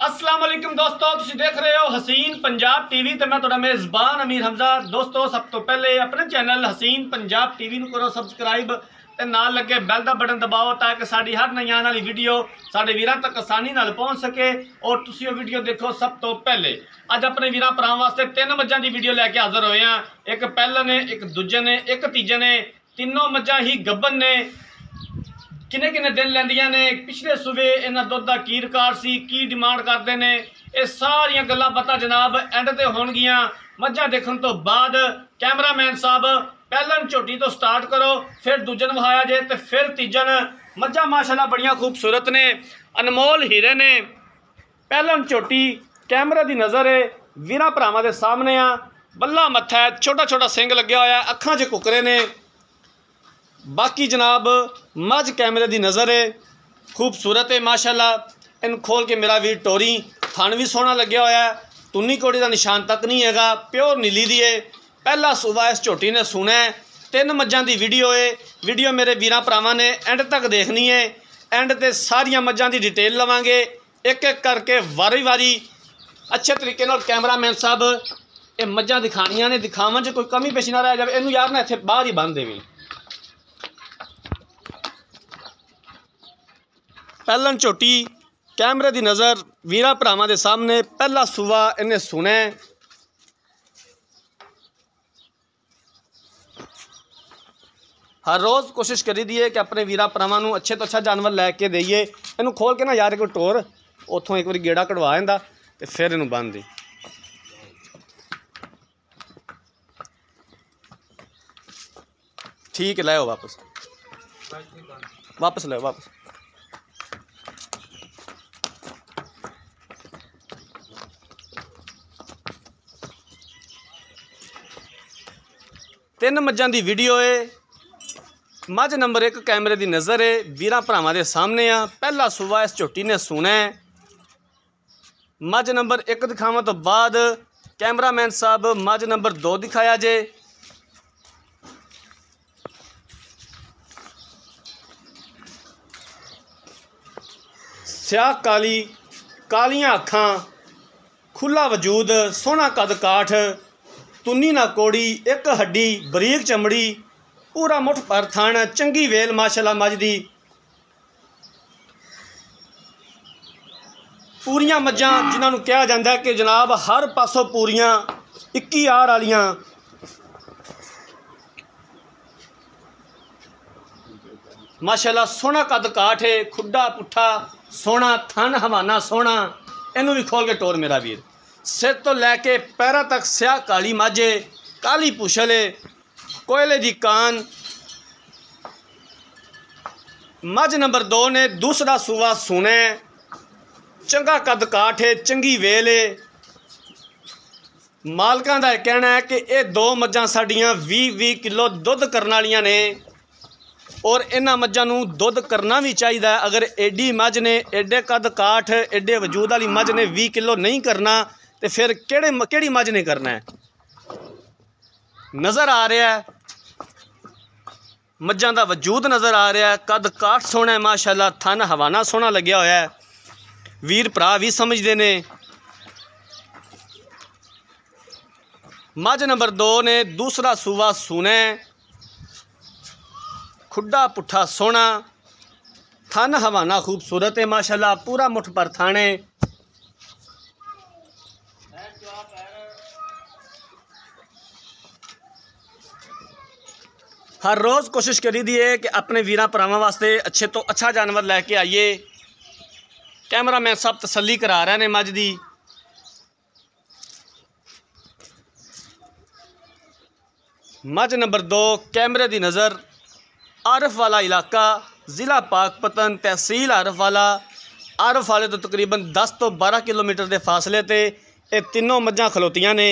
अस्सलाम वालेकुम दोस्तों, तुम देख रहे हो हसीन पंजाब टीवी तो मैं थोड़ा मेज़बान अमीर हमजा। दोस्तों सब तो पहले अपने चैनल हसीन पंजाब टीवी करो सबसक्राइब ते नाल लगे बैल का बटन दबाओ ताकि साड़ी हर नई आने वाली वीडियो साढ़े वीरां तक आसानी नाल पहुँच सके और तुसी वो वीडियो देखो सब तो पहले। अज अपने वीरां भरावां वास्ते 3 मज्जां की वीडियो लैके हाजिर होए हैं। एक पहले ने, एक दूजे ने, एक तीजे ने। तीनों मज्जां ही गब्बन ने। किन्ने किन्ने दिन लैंदियां ने, पिछले सूबे इन्हां दुध दा की रिकॉर्ड सी, की डिमांड करते हैं, ये सारियां गल्लां बातां जनाब एंड ते होणगियां। मज्जां देखण तो बाद कैमरामैन साहब पहलन झोटी तो स्टार्ट करो, फिर दूजन वहाया जे ते फिर तीजन। मज्जां माशाल्लाह बड़ियां खूबसूरत ने, अनमोल हीरे ने। पहलन झोटी कैमरे की नज़र है, वीरां भरावां दे सामने आ। बल्ला मत्था है, छोटा छोटा सिंग लग्या होया, अखां 'च कुकरे ने। बाकी जनाब मझ कैमरे की नज़र है, खूबसूरत है माशाल्लाह। इन खोल के मेरा वीर टोरी, थन भी सोहना लग्या होया, तुन्नी कोड़ी का निशान तक नहीं हैगा, प्योर नीली दी है। पहला सूबा इस झोटी ने सुना है। 3 मज्जां की वीडियो है। वीडियो मेरे वीरां भरावां ने एंड तक देखनी है। एंड ते सारियां मज्जां की डिटेल लवांगे एक एक करके वारी वारी अच्छे तरीके नाल। कैमरामैन साहब ये मज्जां दिखाणियां ने, दिखावन च कोई कमी पेशी ना रह जाए। इनू यार ना इत्थे बाहर ही बंद देवी। पहलन झोटी कैमरे की नज़र वीरां भरावां दे सामने, पहला सूबा इन्हें सुना है। हर रोज़ कोशिश करी दी है कि अपने वीरां भरावां नूं अच्छे तो अच्छा जानवर लैके देइए। इनू खोल के ना यार कोई टोर उतों एक बार गेड़ा कढ़वा इंदा ते फिर इनू बंद दे। ठीक है, लाओ वापस वापस लाओ वापस। तीन मज्जां की वीडियो है। मझ नंबर 1 कैमरे की नज़र है, वीरां भरावां दे सामने आ। पहला सूबा इस झोटी ने सुना है। मझ नंबर 1 दिखावन तो बाद कैमरामैन साहब मझ नंबर 2 दिखाया जे। स्याह काली, कालियां अखां, खुला वजूद, सोहना कद काठ, तुन्नी ना कोड़ी, एक हड्डी, बरीक चमड़ी, पूरा मुठ पर थन, चंगी वेल माशाल्लाह मझ दी। पूरियां मज्जां जिन्होंने कहा जाता है कि जनाब हर पासों पूरियां 21 आर वालियां। माशाल्लाह सोहना कद काठ है, खुड्डा पुट्ठा सोहना, थन हवाना सोहना। इनू भी खोल के टोर मेरा वीर। सिर तो लैके पैरों तक स्याह काली माझे, काली पुछल है, कोयले दी कान। मझ नंबर 2 ने दूसरा सूबा सुना है। चंगा कद काठ है, चंगी वेल है। मालकां दा कहना है कि ये 2 मज्जां साडियां 20-20 किलो दुध करने वालियां ने और इन्हां मज्जां नूं दुध करना भी चाहिए। अगर एडी मझ ने, एडे कद काठ, एडे वजूद वाली मझ ने 20 किलो नहीं करना तो फिर केड़ी मझ ने करना है। नज़र आ रहा है मज्जां दा वजूद नज़र आ रहा है, कद काठ सोहना है माशाल्लाह, थन हवाना सोहना लग्या होया है। वीर भरा भी समझते ने। मझ नंबर 2 ने दूसरा सूबा सुना है। खुड्डा पुट्ठा सोहना, थन हवाना खूबसूरत है माशाल्लाह, पूरा मुठ पर थाने। हर रोज़ कोशिश करी दी है कि अपने वीरां भरावां वास्ते अच्छे तो अच्छा जानवर लैके आइए। कैमरामैन सब तसल्ली करा रहे हैं मझ दी। मझ नंबर 2 कैमरे की नज़र, आरफ वाला इलाका, ज़िला पाकपतन, तहसील आरफ वाला। आरफ वाले तो तकरीबन 10 तो 12 किलोमीटर के फासले ते ये तीनों मज्जां खलोतियां ने।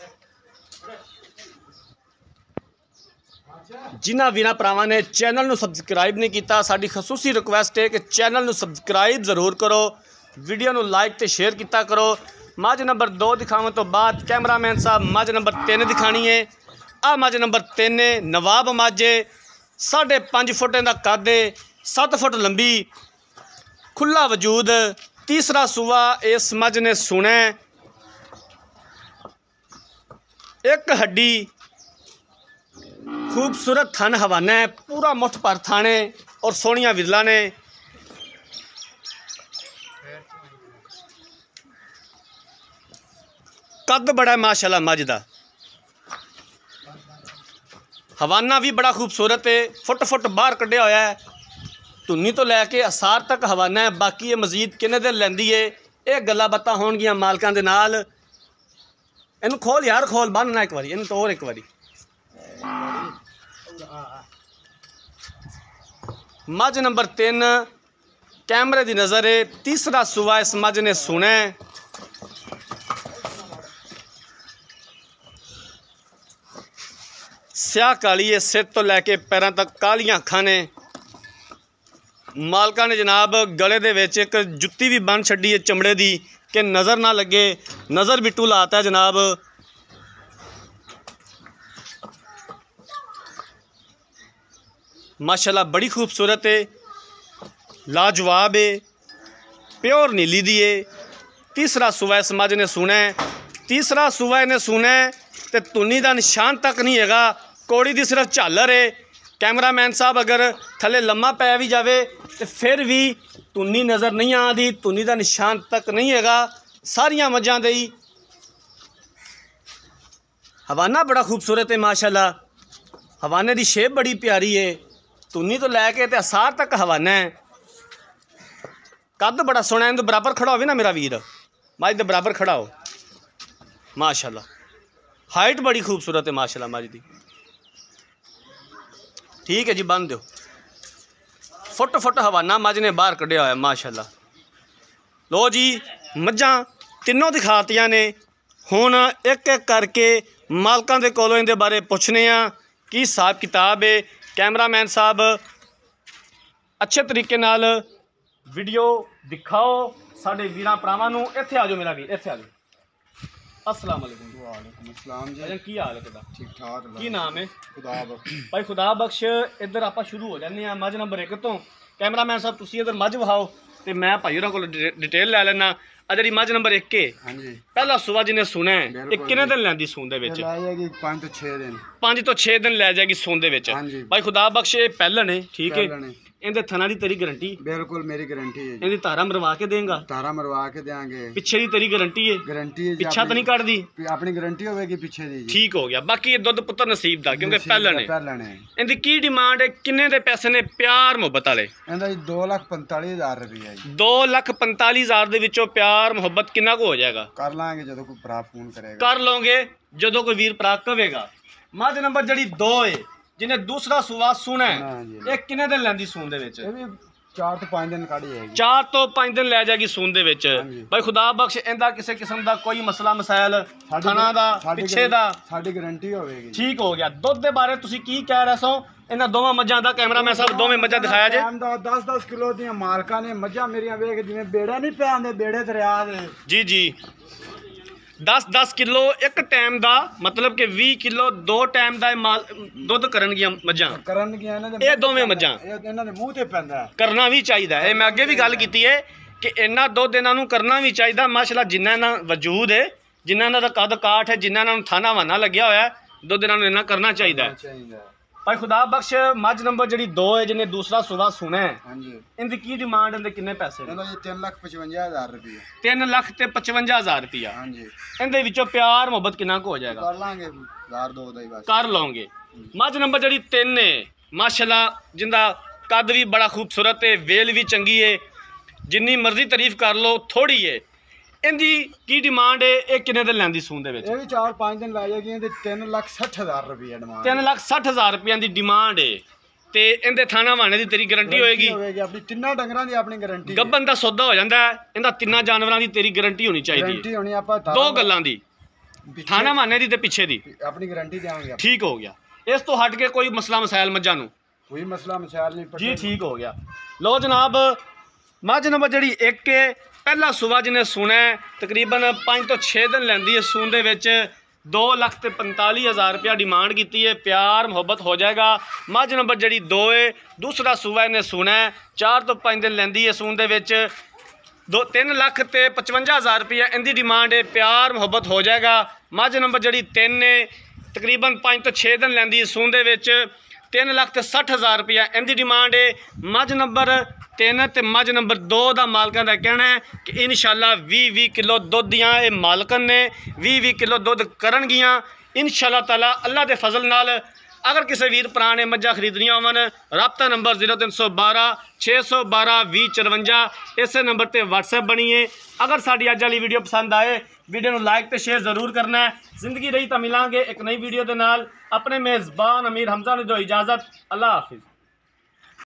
जिन्हां वीरां भरावां ने चैनल नूं सबसक्राइब नहीं किया, साडी खसूसी रिक्वेस्ट है कि चैनल नूं सबसक्राइब जरूर करो, वीडियो नूं लाइक ते शेयर किया करो। मझ नंबर 2 दिखावन तो बाद कैमरामैन साहब मझ नंबर 3 दिखानी है। आ मझ नंबर 3 है, नवाब मझ है, 5.5 फुट का कद है, 7 फुट लंबी, खुला वजूद, तीसरा सूआ इस मझ ने सुना है। एक हड्डी खूबसूरत थन हवाना है, पूरा मुठ पर थाने और सोहनिया विरला ने। कद बड़ा है माशाल्लाह मझ दा। हवाना भी बड़ा खूबसूरत है, फुट फुट बाहर कढ़िया होया है। धुन्नी तो लैके असार तक हवाना है। बाकी ये मजीद किन्ने दिन लैंदी है, ये गल्लां बातां होणगियां मालकां दे नाल। इनू खोल यार, खोल बन्नना एक बारी, इनू तो और एक बारी। मझ नंबर 3 कैमरे की नज़र है। तीसरा सूआ इस मझ ने सुना है। स्याह काली है, सिर तो लैके पैरों तक कालियां अखां ने। मालका ने जनाब गले दे विच एक जुत्ती भी बन छड्डी है चमड़े दी कि नज़र ना लगे। नज़र बिट्टू लाता है जनाब। माशाल्लाह बड़ी खूबसूरत है, लाजवाब है, प्योर नीली दी है। तीसरा सूआ इस मझ ने सुना है। तीसरा सूआ इन्हें सुना है तो धुनी का निशान तक नहीं हैगा, कौड़ी की सिर्फ झालर है। कैमरामैन साहब अगर थले लम्मा पै भी जाए तो फिर भी धुनी नज़र नहीं आती, धुनी का निशान तक नहीं हैगा। सारियां मझां दे हवाना बड़ा खूबसूरत है माशाल्लाह। हवाने की शेप बड़ी प्यारी है, धुनी तो लैके ते असार तक हवाना है। कद बड़ा सोहना है, इनके बराबर खड़ा हो ना मेरा वीर, मझ दे बराबर खड़ा हो माशाल्लाह। हाइट बड़ी खूबसूरत है माशाल्लाह मझ दी। ठीक है जी, बन दो। फुट फुट हवाना मझ ने बाहर कढ़िया होया माशाल्लाह। लो जी मझां तीनों दिखातियां ने। हुण एक एक करके मालकां दे कोलों इहदे बारे पुछने आ की हिसाब किताब है। कैमरामैन साहब अच्छे तरीके नाल वीडियो दिखाओ साडे वीरां भरावां नूं। इत्थे आ जाओ मेरा वीर, इत्थे आ जाओ। अस्सलाम वालेकुम। वालेकुम अस्सलाम जी। अजन की हाल है तुहाडा? ठीक ठाक की नाम है? खुदा बख्श। भाई खुदा बख्श। इधर आप शुरू हो जाने हैं मझ नंबर 1 तो। कैमरामैन साहब तुसीं इधर मझ वहाओ तो मैं भाई होरां कोल डिटेल लै लैना। आ जी मझ नंबर 1 है, हाँ जी, पहला सूआ जिन्हें सुना है, ये किन्ने दिन लैंदी सून दे विच? लै जाएगी 5 तो 6 दिन। 5 तो 6 दिन लै जाएगी सून दे विच। हाँ जी। भाई खुदा बख्श ये पैलन है, ठीक है। पहले ने इनके थना की तेरी गारंटी? बिल्कुल मेरी गारंटी है जी। इनकी धारा मरवा के देंगा? तारा मरवा के देंगे। पिछे की तेरी गारंटी है? गारंटी है जी। पिछा तो नहीं कट दी? अपनी गारंटी होगी पीछे दी जी। ठीक हो गया। बाकी ये दुध पुत्र नसीब दा क्योंकि पैलन है। पहले ने इनकी की डिमांड है, किन्ने दे पैसे ने प्यार मुहब्बत वाले? इहदा जी 2,45,000 रुपया जी। 2,45,000 दे विचों प्यार मुहब्बत कितना को हो जाएगा? कर लांगे जो कोई भरा फोन करेगा। कर लोगे जो कोई वीर भरा कवेगा। मझ नंबर जड़ी 2 है जिन्हें दूसरा सूआ सुना है, हाँ जी। ये किन्ने दिन लैंदी सून दे विच? ये भी 4 तो 5 दिन काढ़ी जाएगी। 4 तो 5 दिन लै जाएगी सून दे विच। हाँ जी। भाई खुदा बख्श इंदा किसी किस्म का कोई मसला मसाइल साडी थना दा साडी पिछे दा साडी गारंटी होगी। ठीक हो गया। दुध दे बारे तुसी की कह रहे सो? इन्हां दोवां मझां दा कैमरामैन साहब दोवें मझां दिखाया जे। 10-10 किलो दी मालकां ने मझां मेरियां वेख जिवें बेड़े नहीं पे आंदे, बेड़े दरिया दे। जी जी 10-10 किलो एक टाइम दा, मतलब कि 20 किलो 2 टाइम दा माल दुध करनगियां मझां। करन गया इन्हां दे ये दोवें मझां इन्हां दे मूंह ते पैंदा है। करना भी चाहिए है। मैं अगे भी गल की है कि इन्ना दुध इन्हां नूं करना भी चाहिए माशाल्लाह। जिन्ना इन्हां वजूद है, जिन्ना इन्हां दा कद काठ है, जिन्ना इन्हां नूं थाना वाना लग्या होया है, दुध इन्हां नूं इन्ना करना चाहिए। भाई खुदा बख्श मझ नंबर जड़ी 2 है जिन्हें दूसरा सूआ सुना है, हाँ जी। इनकी की डिमांड, इनके किन्ने पैसे ने? इन्हां जी 3,55,000 रुपया। 3,55,000 रुपया। हाँ जी। इनके विचों प्यार मुहब्बत कितना को हो जाएगा? कर लांगे 1,000-2 दा ही बस। कर लोगे। मझ नंबर जड़ी 3 है माशाल्लाह, जिंदा कद भी बड़ा खूबसूरत है, वेल भी चंगी है, जिन्नी मर्जी तारीफ कर लो थोड़ी है। इनकी की डिमांड है, ये किन्ने दिन लैंदी सून दे विच? ये भी 4-5 दिन लै जाएगी। इहदे 3,60,000 रुपया डिमांड। 3,60,000 रुपया की डिमांड है। ते इनके थाना वाने की तेरी गारंटी होएगी? अपनी तिन्ना डंगरां दी अपनी गारंटी। गब्बन का सौदा हो जाता है, इन्हां तिन्ना जानवरां की तेरी गारंटी होनी चाहिए। गारंटी होनी आपां दो गल्लां दी, थाना वाने की ते पिछे दी। अपनी गारंटी देंगे। ठीक हो गया। इस तो हट के कोई मसला मसाइल मझां नूं? कोई मसला मसाइल नहीं जी ठीक हो गया। लो जनाब मझ नंबर जड़ी 1 है, पहला सूआ जिन्हें सुना है, तकरीबन 5 तो 6 दिन लैंदी है सून दे विच। 2,45,000 रुपया डिमांड की है। प्यार मुहब्बत हो जाएगा। मझ नंबर जड़ी 2 है, दूसरा सूआ इन्हें सुना है, 4 तो 5 दिन लैंदी है सून दे विच। 3 ਲੱਖ ਤੇ 55,000 रुपया इनकी डिमांड है। प्यार मुहब्बत हो जाएगा। मझ नंबर जी 3 ने तकरीबन 5 तो 6 दिन लैंदी सून दे विच 3 ਲੱਖ ਤੇ 60,000 रुपया इनकी डिमांड है। मझ नंबर 3 ते मझ नंबर 2 का मालकां का कहना है कि इंशाल्लाह 20-20 किलो दुध दियां ये मालकन ने 20-20 किलो दुध करनगियां इंशाल्लाह ताला अल्लाह के फजल नाल। अगर किसी वीर भरा ने मझां खरीदनियां होवन राबता नंबर 0312 612 2054 इस नंबर पर WhatsApp बनी है। अगर साड़ी अज वाली वीडियो पसंद आए वीडियो को लाइक तो शेयर जरूर करना है। जिंदगी रही तो मिलांगे एक नई वीडियो के नाल। अपने मेज़बान अमीर हमजा ने दो इजाज़त। अल्लाह हाफिज़।